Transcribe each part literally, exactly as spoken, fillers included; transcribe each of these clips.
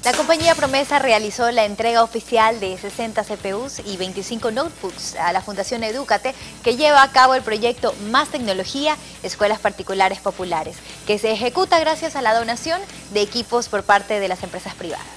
La compañía Promesa realizó la entrega oficial de sesenta C P Us y veinticinco notebooks a la Fundación Edúcate, que lleva a cabo el proyecto Más Tecnología, Escuelas Particulares Populares, que se ejecuta gracias a la donación de equipos por parte de las empresas privadas.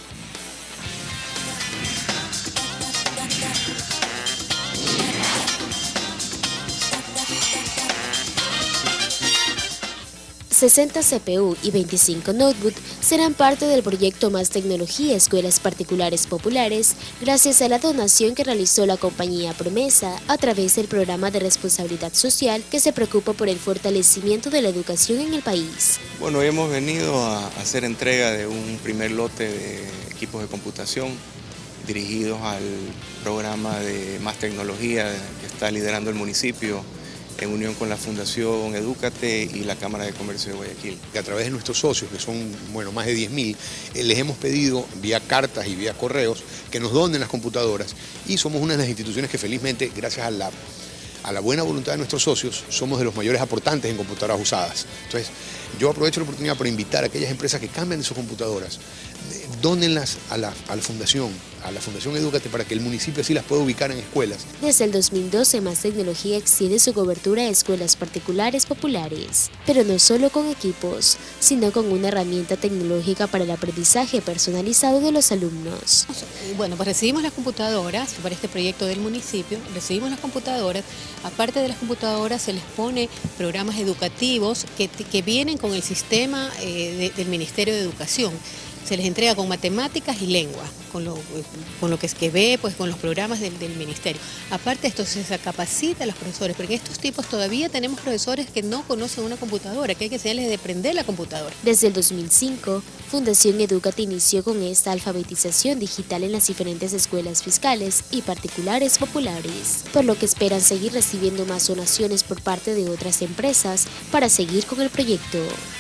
sesenta C P U y veinticinco notebooks serán parte del proyecto Más Tecnología Escuelas Particulares Populares, gracias a la donación que realizó la compañía Promesa a través del programa de responsabilidad social que se preocupa por el fortalecimiento de la educación en el país. Bueno, hemos venido a hacer entrega de un primer lote de equipos de computación dirigidos al programa de Más Tecnología que está liderando el municipio, en unión con la Fundación Edúcate y la Cámara de Comercio de Guayaquil. A través de nuestros socios, que son bueno, más de diez mil, eh, les hemos pedido vía cartas y vía correos que nos donen las computadoras, y somos una de las instituciones que felizmente, gracias a la, a la buena voluntad de nuestros socios, somos de los mayores aportantes en computadoras usadas. Entonces, yo aprovecho la oportunidad para invitar a aquellas empresas que cambien sus computadoras, eh, dónenlas a la, a la Fundación, a la Fundación Edúcate, para que el municipio así las pueda ubicar en escuelas. Desde el dos mil doce, Más Tecnología extiende su cobertura a escuelas particulares populares, pero no solo con equipos, sino con una herramienta tecnológica para el aprendizaje personalizado de los alumnos. Bueno, pues recibimos las computadoras para este proyecto del municipio, recibimos las computadoras, aparte de las computadoras se les pone programas educativos que, que vienen con el sistema eh, de, del Ministerio de Educación. Se les entrega con matemáticas y lengua, con lo, con lo que es que ve, pues con los programas del, del ministerio. Aparte de esto, se capacita a los profesores, porque en estos tipos todavía tenemos profesores que no conocen una computadora, que hay que enseñarles de aprender la computadora. Desde el dos mil cinco, Fundación Edúcate inició con esta alfabetización digital en las diferentes escuelas fiscales y particulares populares, por lo que esperan seguir recibiendo más donaciones por parte de otras empresas para seguir con el proyecto.